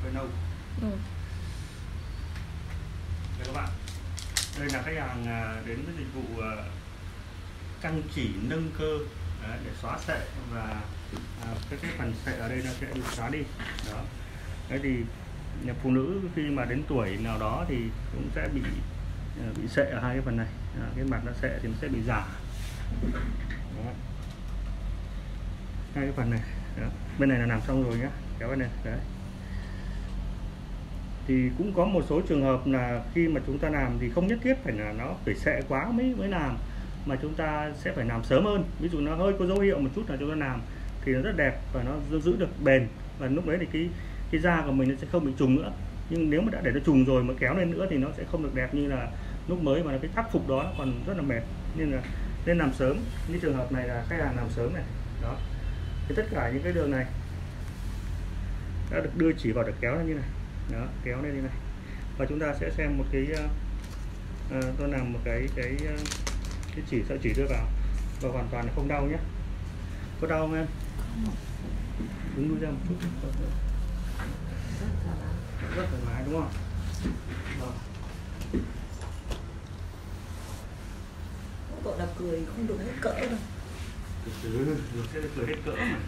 cái nâu. Đây các bạn, đây là khách hàng đến với dịch vụ căng chỉ nâng cơ để xóa sệ, và cái phần sệ ở đây nó sẽ được xóa đi. Đó. Đấy thì phụ nữ khi mà đến tuổi nào đó thì cũng sẽ bị sệ ở hai cái phần này. Cái mặt nó sệ thì nó sẽ bị giả. Đó. Hai cái phần này. Đó. Bên này là làm xong rồi nhá, kéo bên này. Đấy. Thì cũng có một số trường hợp là khi mà chúng ta làm thì không nhất thiết phải là nó phải sệ quá mới làm, mà chúng ta sẽ phải làm sớm hơn. Ví dụ nó hơi có dấu hiệu một chút là chúng ta làm thì nó rất đẹp và nó giữ được bền, và lúc đấy thì cái da của mình nó sẽ không bị trùng nữa. Nhưng nếu mà đã để nó trùng rồi mà kéo lên nữa thì nó sẽ không được đẹp như là lúc mới, mà cái tác phục đó nó còn rất là mệt, nên là nên làm sớm. Như trường hợp này là khách hàng làm sớm này. Đó. Thì tất cả những cái đường này đã được đưa chỉ vào để kéo lên như này. Đó, kéo lên như này. Và chúng ta sẽ xem một cái tôi làm một cái chỉ, sợi chỉ đưa vào và hoàn toàn là không đau nhé. Có đau không em? Đứng đuôi ra một chút. Rất thoải mái đúng không? Rồi. Cậu là cười không được hết cỡ đâu. Từ từ sẽ được cười hết cỡ mà.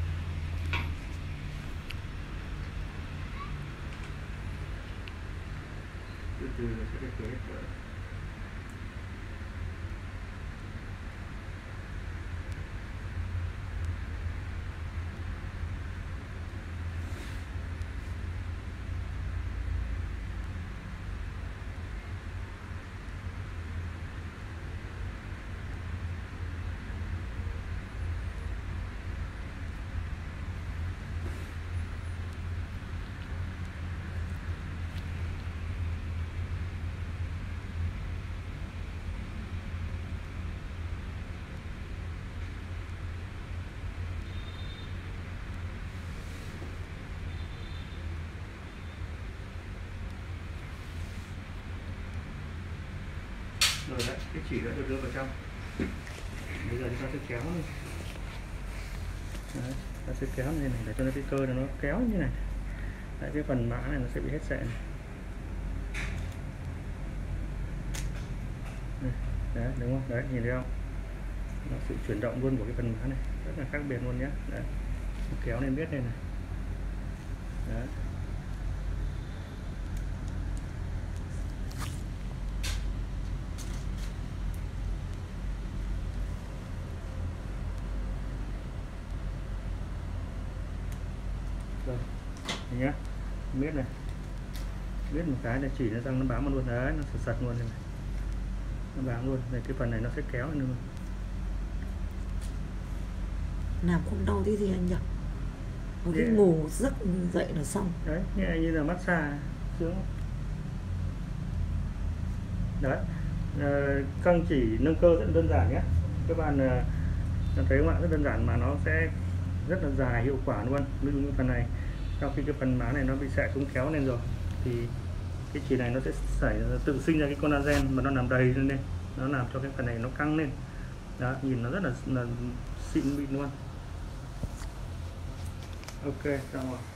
Từ từ sẽ được cười hết cỡ. Rồi đấy, cái chỉ đã được đưa vào trong. Bây giờ chúng ta sẽ kéo lên. Đấy, ta sẽ kéo lên này để cho cái cơ nó kéo như này. Đấy, cái phần mã này nó sẽ bị hết sệ này. Đấy, đúng không? Đấy, nhìn thấy không? Nó sự chuyển động luôn của cái phần mã này rất là khác biệt luôn nhé. Đấy, kéo lên biết đây này. Đấy. Rồi, nhé, biết này, biết một cái là chỉ nó răng nó bám vào luôn. Đấy, nó sật luôn này, nó bám luôn. Này, cái phần này nó sẽ kéo lên luôn. Làm không đau tí gì anh nhỉ? Một cái ngủ giấc dậy là xong. Đấy, như là massage sướng. Đấy, căng chỉ nâng cơ rất đơn giản nhé các bạn. Thấy các bạn, rất đơn giản mà nó sẽ rất là dài, hiệu quả luôn. Ví dụ như phần này, sau khi cái phần má này nó bị sệ xuống kéo lên rồi thì cái chỉ này nó sẽ tự sinh ra cái collagen mà nó làm đầy lên đây, nó làm cho cái phần này nó căng lên. Đó, nhìn nó rất là xịn mịn luôn. Ok, xong rồi.